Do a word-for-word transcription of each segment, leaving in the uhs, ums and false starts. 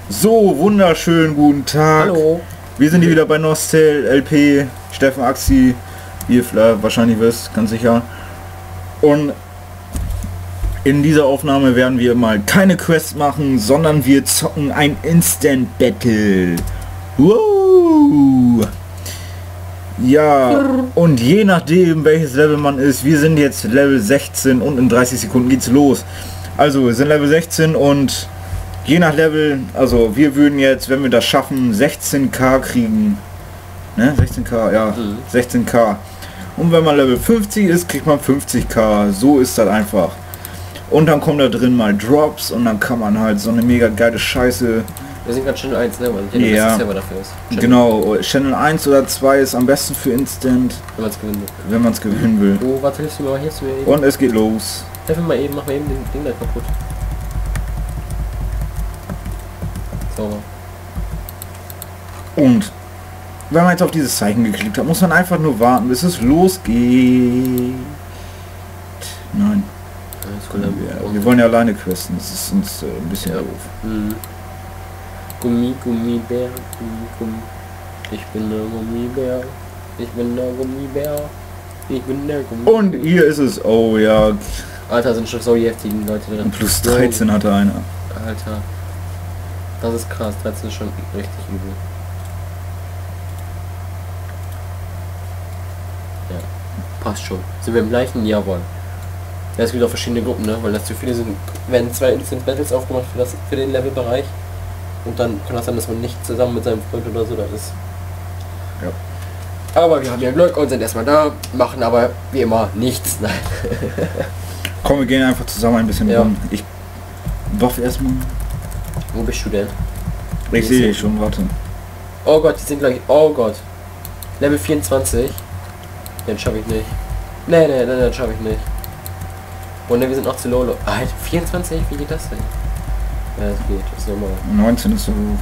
So, wunderschönen guten Tag. Hallo. Wir sind hier wieder bei Nostel, L P, Steffen Axi, wie ihr wahrscheinlich wisst, ganz sicher. Und in dieser Aufnahme werden wir mal keine Quest machen, sondern wir zocken ein Instant Battle. Wow. Ja, und je nachdem welches Level man ist, wir sind jetzt Level sechzehn und in dreißig Sekunden geht's los. Also wir sind Level sechzehn und je nach Level, also wir würden jetzt, wenn wir das schaffen, sechzehn K kriegen. Ne? sechzehn K, ja, mhm. sechzehn K. Und wenn man Level fünfzig ist, kriegt man fünfzig K. So ist das einfach. Und dann kommt da drin mal Drops und dann kann man halt so eine mega geile Scheiße. Wir sind gerade Channel eins, ne? Weil der ja, Server dafür ist. Channel genau, Channel eins oder zwei ist am besten für Instant. Wenn man es gewinnen will. Wenn man es gewinnen will. Oh, warte, hilfst du mir mal hier zu mir eben? Und es geht los. Hilf mir mal eben, mach mal eben den Ding da kaputt. Sauber. Und wenn man jetzt auf dieses Zeichen geklickt hat, muss man einfach nur warten, bis es losgeht. Nein. Wir, wir wollen ja alleine questen, das ist uns äh, ein bisschen ja. doof. Mhm. Gummi, Gummibär, Gummi, Gummi. Ich bin der Gummibär. Ich bin der Gummibär. Ich bin der Gummibär. Und hier ist es. Oh ja. Alter, sind schon so heftigen Leute drin. Plus dreizehn hatte einer. Alter. Das ist krass. dreizehn ist schon richtig übel. Ja. Passt schon. Sind wir im gleichen? Jawohl. Ja, es gibt auch verschiedene Gruppen, ne? Weil das zu viele sind. Werden zwei Instant Battles aufgemacht für, das, für den Levelbereich. Und dann kann das sein, dass man nicht zusammen mit seinem Freund oder so da ist. Ja. Aber wir haben ja Glück und sind erstmal da, machen aber wie immer nichts. Nein. Komm, wir gehen einfach zusammen ein bisschen ja. rum. Ich buff erstmal. Wo bist du denn? Ich sehe dich schon, warte. Oh Gott, die sind gleich. Oh Gott. Level vierundzwanzig. Den schaffe ich nicht. Nee, nee, nee, den schaffe ich nicht. Und ne, wir sind noch zu low. Ah, vierundzwanzig? Wie geht das denn? Ja, das geht, das ist normal. neunzehn ist so hoch.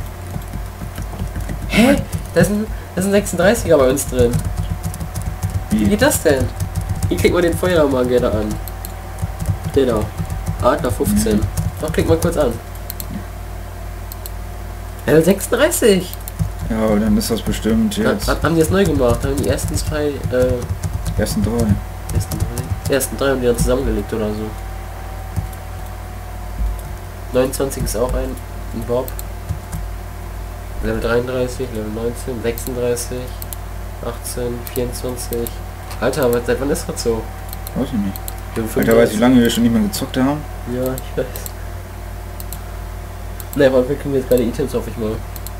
Hä? Da sind, da sind sechsunddreißiger bei uns drin. Wie? Wie geht das denn? Hier kriegt man den Feuermagier da an. Der da. Adler fünfzehn. Mhm. Doch, klick mal kurz an. Level sechsunddreißig! Ja, dann ist das bestimmt jetzt. Ha, haben die das neu gemacht? Haben die ersten zwei, äh... Ersten drei. Ersten drei? Ersten drei haben die dann zusammengelegt oder so. neunundzwanzig ist auch ein, ein Bob. Level dreiunddreißig, Level neunzehn, sechsunddreißig, achtzehn, vierundzwanzig. Alter, aber seit wann ist das so? Weiß ich nicht. Alter, weiß ich, wie lange wir schon nicht mehr gezockt haben? Ja, ich weiß. Ne, aber wir kriegen jetzt gerade Items, hoffe ich mal.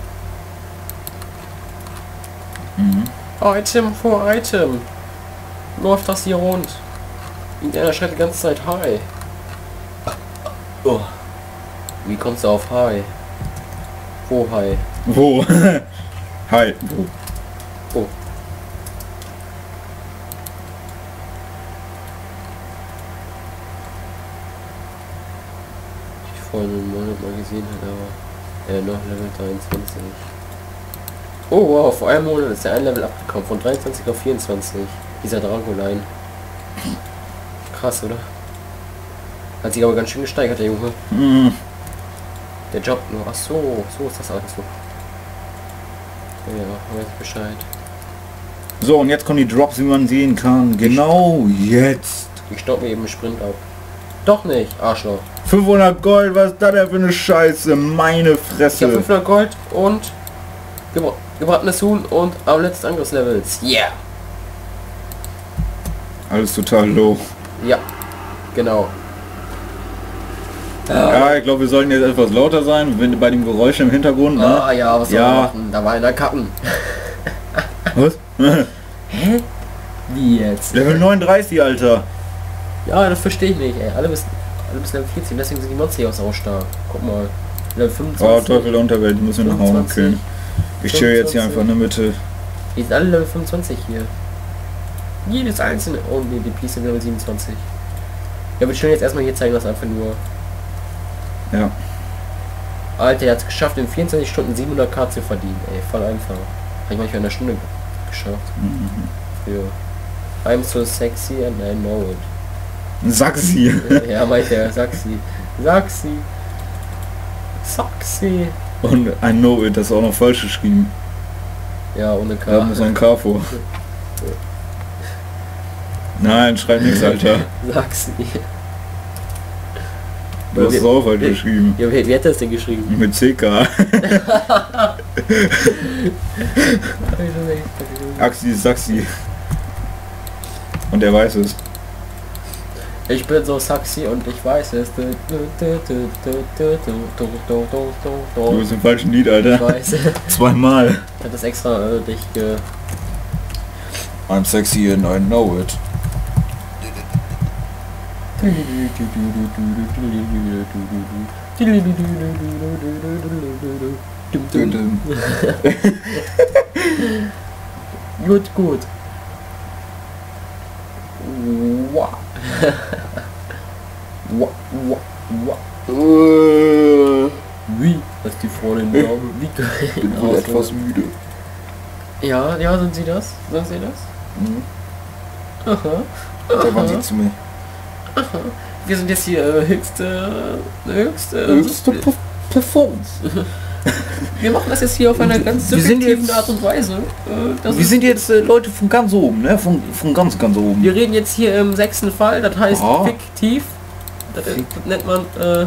Mhm. Item vor Item. Läuft das hier rund. Irgendeiner schreit die ganze Zeit Hi. Oh. Wie kommst du auf Hi? Wo Hi? Wo? Hi. Wo? Wo? Ich vorhin mal gesehen hat, aber äh, noch Level dreiundzwanzig. Oh wow, vor einem Monat ist der ein Level abgekommen, von dreiundzwanzig auf vierundzwanzig. Dieser Dragoline. Krass, oder? Hat sich aber ganz schön gesteigert, der Junge. Mhm. Der Job nur. Ach so, so ist das alles so. Ja, weiß Bescheid. So, und jetzt kommen die Drops, wie man sehen kann. Genau jetzt. Ich stoppe mir eben einen Sprint ab. Doch nicht, Arschloch. fünfhundert Gold, was ist das denn für eine Scheiße? Meine Fresse. Ich habe fünfhundert Gold und gebra gebratenes Huhn und am letzten Angriffslevels. Yeah. Alles total low. Ja, genau. Ja, ich glaube, wir sollten jetzt etwas lauter sein, wenn bei dem Geräusch im Hintergrund. Ne? Ah ja, was soll ja. man machen? Da war einer kacken. Was? Hä? Wie jetzt? Level neununddreißig, Alter. Ja, das verstehe ich nicht, ey. Alle bis, alle bis Level vierzehn, deswegen sind die Monster hier auch so stark. Guck mal. Level fünfundzwanzig. Oh, Teufel der Unterwelt, die müssen wir noch Hause killen. Ich chill jetzt hier einfach in der Mitte. Die sind alle Level fünfundzwanzig hier. Jedes einzelne. Oh ne, die Piece sind Level siebenundzwanzig. Ja, wir stellen jetzt erstmal hier zeigen, was einfach nur. Ja. Alter, er hat es geschafft, in vierundzwanzig Stunden siebenhundert K zu verdienen, ey. Voll einfach. Habe ich manchmal in einer Stunde geschafft. Mhm. Für I'm so sexy and I know it. Sag sie. Ja, meint er, sag sie. Sag sie. Sexy. Und I know it, das ist auch noch falsch geschrieben. Ja, ohne Da K. muss ein K vor. Nein, schreib nichts, Alter. Sexy. Das ist auch falsch geschrieben. Ja, wie, wie hat er das denn geschrieben? Mit C K. Axi Saxi. Und er weiß es. Ich bin so sexy und ich weiß es. Du Du bist im falschen Lied, Alter. Ich weiß. Zweimal. Ich hab das extra äh, dich ge... I'm sexy and I know it. Gut, gut. Wow. Wow, wow, wow. Wie? Was die Freundin glaube. Wie Ich bin wohl etwas müde. Ja, ja, sind Sie das? Sind Sie das? Mhm. Aha. Da waren Aha. sie zu mir. Aha. Wir sind jetzt hier äh, höchste, höchste, Höchste Pe- Performance. Wir machen das jetzt hier auf einer ganz Wir sind subjektiven jetzt- Art und Weise. Äh, das Wir ist, sind jetzt äh, Leute von ganz oben, ne? Von, von ganz, ganz oben. wir reden jetzt hier im sechsten Fall, das heißt Ja. fiktiv. Das, das nennt man, äh,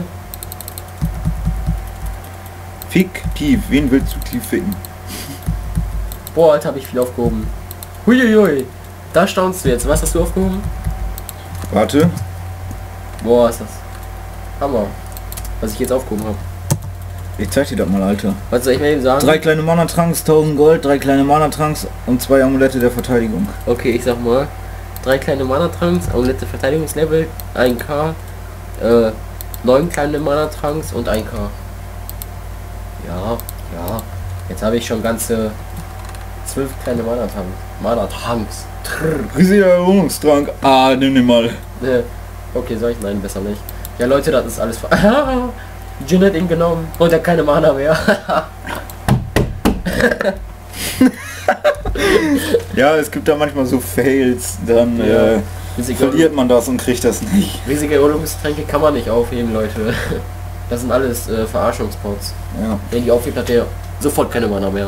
Fiktiv. Wen willst du tief ficken? boah, Alter, habe ich viel aufgehoben. Huiuiui. Da staunst du jetzt. Was hast du aufgehoben? Warte. Boah, ist das Hammer. Was ich jetzt aufgehoben habe. Ich zeig dir das mal, Alter. Was soll ich mir eben sagen? Drei kleine Mana-Tranks, tausend Gold, drei kleine Mana-Tranks und zwei Amulette der Verteidigung. Okay, ich sag mal. Drei kleine Mana-Tranks, Amulette Verteidigungslevel, ein K, äh, neun kleine Mana-Tranks und ein K. Ja, ja. Jetzt habe ich schon ganze zwölf kleine Mana-Tranks. Mana-Tranks. Riesiger Erholungstrank. Ah, nimm den mal. Äh, okay, soll ich? Nein, besser nicht. Ja, Leute, das ist alles... Jin hat ihn genommen und er hat keine Mana mehr. Ja, es gibt da manchmal so Fails, dann Ja. äh, Riesige, verliert man das und kriegt das nicht. riesige Erholungstränke kann man nicht aufheben, Leute. Das sind alles äh, Verarschungspots. Ja. Wenn die aufhebt, hat der sofort keine Mana mehr.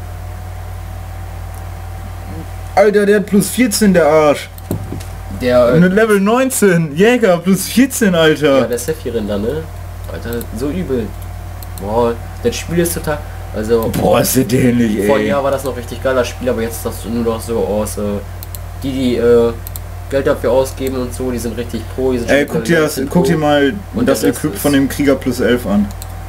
Alter, der hat plus vierzehn, der Arsch. Der, Und äh, Level neunzehn. Jäger, plus vierzehn, ja, Alter. der Sephirin da, ne? Alter, so übel. Boah, das Spiel ist total... Also, Boah, ist der dämlich, vor einem ey. Jahr war das noch richtig geiler Spiel, aber jetzt ist das nur noch so aus... Äh, die, die äh, Geld dafür ausgeben und so, die sind richtig pro. Die sind Ey, schon guck dir, das, sind guck pro. dir mal Und das der Rest Equip ist- von dem Krieger plus elf an.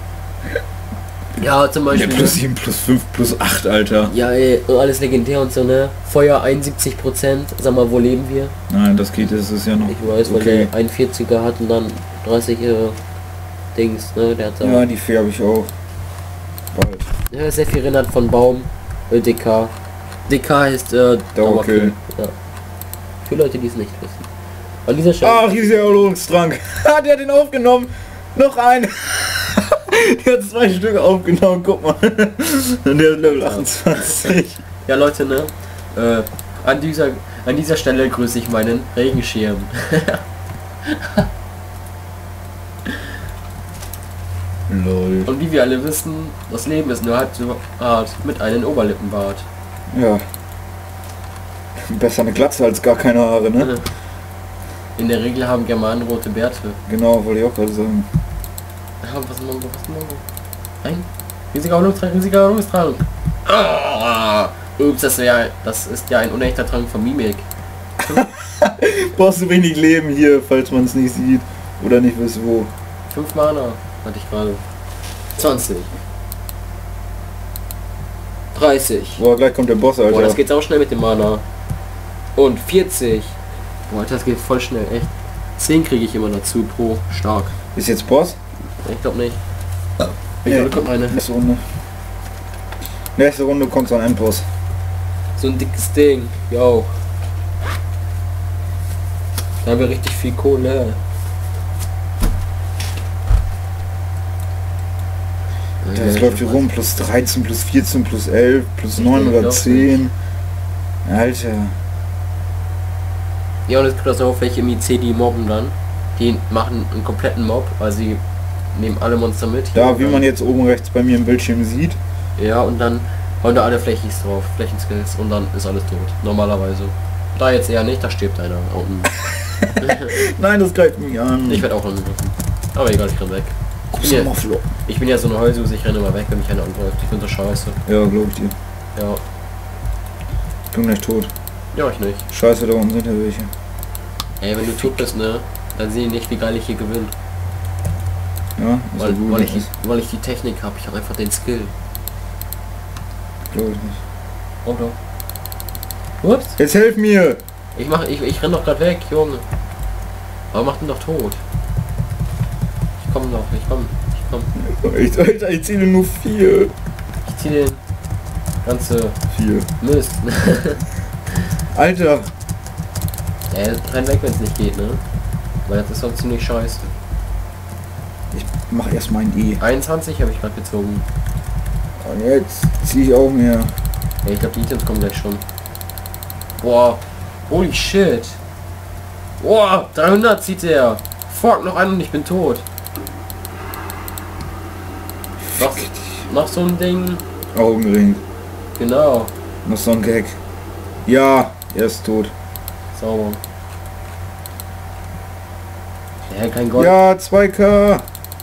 Ja, zum Der Beispiel... plus sieben, plus fünf, plus acht, Alter. Ja, ey, alles legendär und so, ne? Feuer einundsiebzig Prozent. Sag mal, wo leben wir? Nein, das geht, das ist ja noch. Ich weiß, weil Okay. der einundvierziger hat und dann dreißig äh, Dings, ne? Der hat da... Ja, die Fee habe ich auch. Bald. Ja, Sephirin hat von Baum, äh, D K. D K heißt äh, Dauerkill. Ja. Für Leute, die es nicht wissen. An dieser Stelle... Ach, riesiger Erholungstrank. Ha, der hat den aufgenommen. Noch ein. Der hat zwei Stück aufgenommen, guck mal. Und der ist Level achtundzwanzig. Ja, Leute, ne? Äh, an dieser, an dieser Stelle grüße ich meinen Regenschirm. Lol. Und wie wir alle wissen, das Leben ist nur halb so hart mit einem Oberlippenbart. Ja. Besser eine Glatze als gar keine Haare, ne? In der Regel haben Germanen rote Bärte. Genau, wollte ich auch gerade sagen. Ah, was ist Mongo? Was ist Mongo? Ein riesiger Erholungstrank, riesiger Erholungstrank. Ah, ups, das, wär, das ist ja ein unechter Trank von Mimik. Brauchst du wenig Leben hier, falls man es nicht sieht. Oder nicht wisst wo. fünf Mana hatte ich gerade. zwanzig. dreißig. Boah, gleich kommt der Boss, Alter. Boah, das geht auch schnell mit dem Mana. Und vierzig. Boah, Alter, das geht voll schnell, echt. zehn kriege ich immer dazu pro stark. Ist jetzt Boss? Ich glaube nicht. Ich Ja. glaube, kommt eine. Nächste Runde. Nächste Runde kommt so ein Endboss. So ein dickes Ding. Yo. Da haben wir richtig viel Kohle. Das läuft hier rum. Plus dreizehn, plus vierzehn, plus elf, plus neun Ich oder glaub zehn. Alter. Ja, und es gibt auch welche im I C, die mobben dann. Die machen einen kompletten Mob, weil sie nehmen alle Monster mit. Da, wie man jetzt oben rechts bei mir im Bildschirm sieht. Ja, und dann hauen da alle Flächis drauf, Flächenskills und dann ist alles tot. Normalerweise. Da jetzt eher nicht, da stirbt einer. Unten. Nein, das greift mich an. Ich werde auch angegriffen. Aber egal, ich renn weg. Ich bin, ja, ich bin ja so eine Heulsuse, ich renne immer weg, wenn mich einer angreift. Ich finde das scheiße. Ja, glaube ich dir. Ja. Ich bin gleich tot. Ja, ich nicht. Scheiße, da unten sind ja welche. Ey, wenn du tot bist, ne, dann sehen die nicht, wie geil ich hier gewinne. Ja, weil, gut, weil, ich die, weil ich die Technik habe, ich habe einfach den Skill. Glaube ich nicht. Oh doch. Ups. Jetzt helf mir! Ich mach, ich, ich renn doch gerade weg, Junge. Aber mach den doch tot. Ich komm doch, ich komm, ich komm. Ich, Alter, ich zähle nur vier. Ich zieh den ganze Vier. Mist. Alter. Ja, renn weg, wenn es nicht geht, ne? Weil das ist sonst ziemlich scheiße. Ich mach erstmal ein E. einundzwanzig habe ich gerade gezogen. Und jetzt ziehe ich auch mehr. Ja, ich glaube die Items kommen gleich schon. Boah. Holy shit. Boah, dreihundert zieht der. Fuck, noch einen und ich bin tot. Noch, noch so ein Ding. Augenring. Genau. Noch so ein Gag. Ja, er ist tot. Sauber. Ja, kein Gold. Ja, zwei K.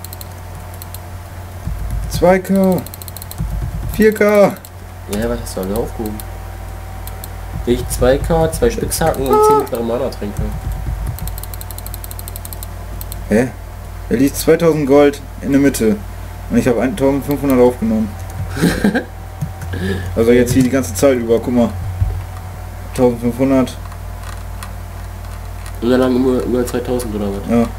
zwei K. vier K. Ja, was hast du alle aufgehoben? Ich zwei K, zwei Spitzhacken und zehn mittlere Mana-Tränke. Hä? Er liegt zweitausend Gold in der Mitte. Und ich habe eintausendfünfhundert aufgenommen. Also jetzt hier die ganze Zeit über, guck mal. eintausendfünfhundert. Und dann lang über, über zweitausend oder was? Ja. Ja,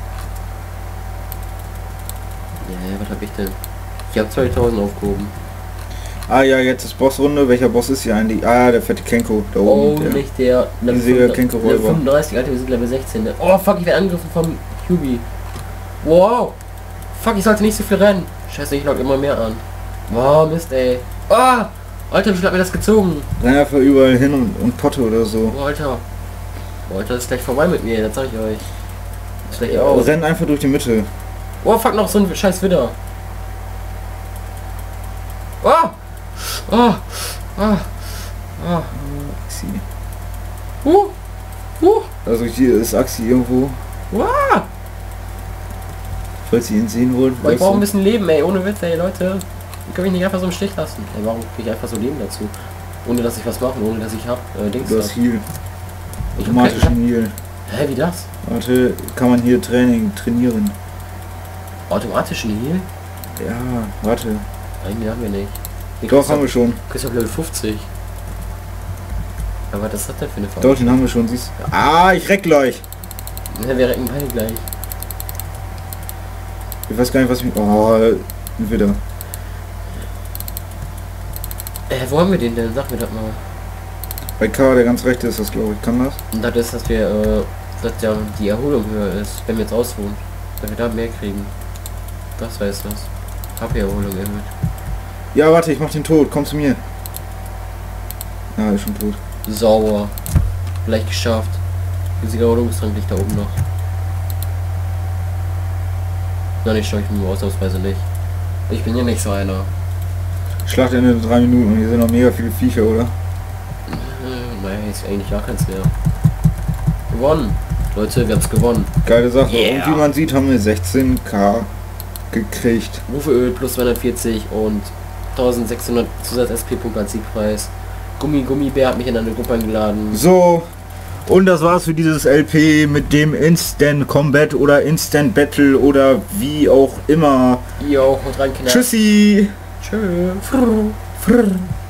was hab ich denn? Ich habe zweitausend aufgehoben. Ah ja, jetzt ist Bossrunde. Welcher Boss ist hier eigentlich? Ah, der fette Kenko da Oh, oben. Der. nicht der Riesiger Kenko Level Räuber. fünfunddreißig, Alter, wir sind Level sechzehn. Ne? Oh fuck, ich werde angegriffen vom Q B. Wow. Fuck, ich sollte nicht so viel rennen. Scheiße, ich lock immer mehr an. Wow, Mist, ey. Ah! Alter, wie viel hat mir das gezogen? Renn einfach überall hin und, und Potte oder so. Oh, Alter. Oh, Alter, das ist gleich vorbei mit mir, das sag ich euch. Das ist gleich aus. Renn einfach durch die Mitte. Oh, fuck, noch so ein scheiß Widder. Oh! Oh! Oh! Oh! Axi. Uh! Uh! Also hier ist Axi irgendwo. Uh! Falls ihr ihn sehen wollt. Ich weißt brauche ein du? bisschen Leben, ey, ohne Witz, ey, Leute. Ich kann mich nicht einfach so im Stich lassen. Ey, warum krieg ich einfach so Leben dazu? Ohne dass ich was mache, ohne dass ich hab, äh, Dings Du hast hab. Heal. Ich hab Automatischen Heal. Hä, wie das? Warte, kann man hier Training trainieren. Automatischen Heal? Ja, warte. Nein, den haben wir nicht. Den Doch, kriegst du- haben wir schon. kriegst du auf Level fünfzig. Aber was ist das denn für eine Doch, den haben wir schon, siehst du. Ah, ich reck gleich. Ja, wir recken beide gleich. Ich weiß gar nicht, was mich... Oh, wieder. Äh, wo haben wir den denn? Sag mir das mal. Bei K, der ganz rechte ist das, glaube ich. Kann das? Und das ist, dass wir, äh, dass ja die Erholung höher ist, wenn wir jetzt ausruhen. Dass wir da mehr kriegen. Das weiß das. H P-Erholung erhöht. Ja, warte, ich mach den tot. Komm zu mir. Ja, ist schon tot. Sauber. Vielleicht geschafft. Riesiger Erholungstrank liegt da oben noch. Nein, ich schaue ich mir ausnahmsweise nicht. Ich bin ja nicht so einer. Schlacht Ende drei Minuten und hier sind noch mega viele Viecher, oder? Äh, naja, ist eigentlich gar keins mehr. Gewonnen. Leute, wir haben's gewonnen. Geile Sache. Yeah. Und wie man sieht, haben wir sechzehn K gekriegt. Rufeöl plus zweihundertvierzig und eintausendsechshundert Zusatz-S P-Punkte als Siegpreis. Gummi Gummibär hat mich in eine Gruppe eingeladen. So. Und das war's für dieses L P mit dem Instant Combat oder Instant Battle oder wie auch immer. Jo, haut rein, Kinder. Tschüssi. Tschö. Frrr. Frrr.